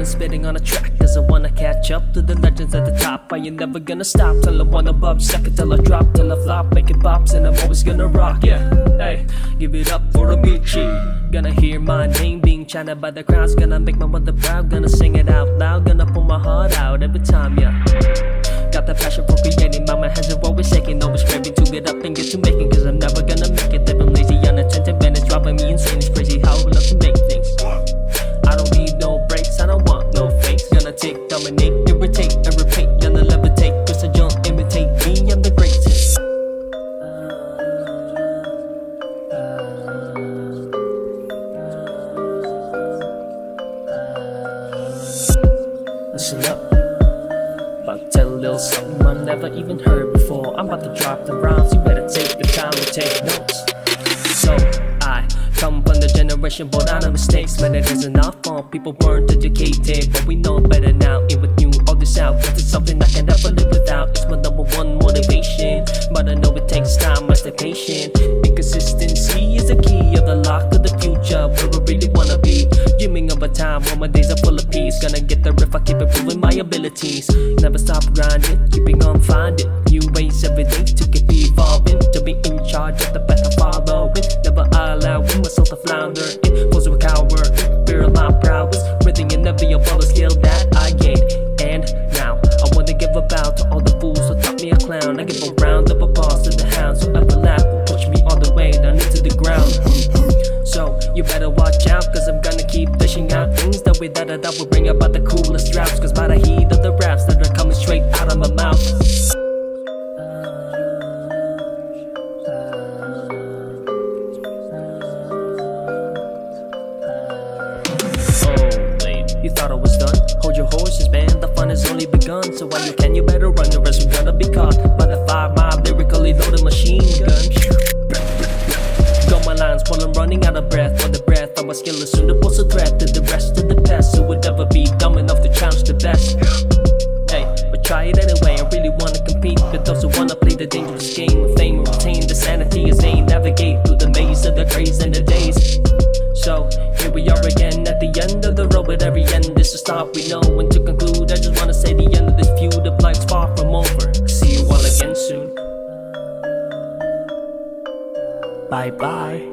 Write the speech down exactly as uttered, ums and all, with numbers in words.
spitting on a track, cause I wanna catch up to the legends at the top. I ain't never gonna stop till I wanna bub, second till I drop, till I flop, making bops, and I'm always gonna rock. Yeah, hey, give it up for Romicchi. Gonna hear my name being chanted by the crowds, gonna make my mother proud, gonna sing it out loud, gonna pull my heart out every time, yeah. Got the passion for creating, my hands are always shaking, always craving to get up and get to making, cause I'm never gonna make it. Living lazy, un-attentive, and it's driving me insane. It's crazy how I love to make things. I don't need no breaks, I don't want no fakes. Gonna take, dominate, irritate, and repeat. Gonna levitate, Criss Angel, imitate me, I'm the greatest. Listen up, about to tell a little something I never even heard before. I'm about to drop the rhymes, you better take the time to take notes. So I come from the generation born out of mistakes. Man, it isn't our fault, people weren't educated, but we know better now. And with you, all this out, cause it's something I can never live without. It's my number one motivation, but I know it takes time, I stay patient. Inconsistency is the key of the lock of the future, where I really wanna be. Dreaming of a time when my days are full of peace. Gonna get there if I keep improving my abilities. Never stop grinding, keeping on finding new ways every day to keep evolving, to be in charge of the path I'm following. Never allowing myself to flounder in, close to a coward, fear of my prowess, breathing in every above skill that I gained. And now I wanna give a bow to all the fools who thought me a clown. I give a round of applause to the hounds who ever laugh will push me all the way down into the ground. So you better watch out, cause I'm gonna keep dishing out things that way that that will bring about the coolest droughts. Cause by the heat of the raps that are coming straight out of my mouth. You thought I was done? Hold your horses, man, the fun has only begun. So while you can, you better run, the rest we're gonna be caught by the five-mile lyrically loaded machine gun. Got my lines while I'm running out of breath, for the breath of my skill is soon to pose a threat to the rest of the past, who would never be dumb enough to challenge the best. Hey, but try it anyway, I really wanna compete with those who wanna play the dangerous game of fame and retain the sanity as they navigate through the maze of the craze and the days. So here we are again at the end of the road, but every end is a stop we know. And to conclude, I just wanna say the end of this feud of life's far from over. See you all again soon. Bye bye.